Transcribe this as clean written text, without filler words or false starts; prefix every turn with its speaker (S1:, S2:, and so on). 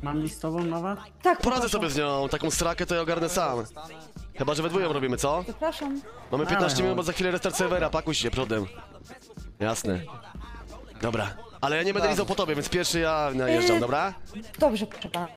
S1: Mam z tobą nawet?
S2: Tak,
S3: Poradzę
S2: poproszę.
S3: sobie z nią, taką strakę to ja ogarnę sam. Chyba, że we dwójkę robimy, co?
S2: Przepraszam.
S3: Mamy 15
S1: Dawaj,
S3: minut, bo za chwilę restart serwera, pakuj się przodem. Jasne. Dobra, ale ja nie będę lizał po tobie, więc pierwszy ja najeżdżam, dobra?
S2: Dobrze, proszę pana.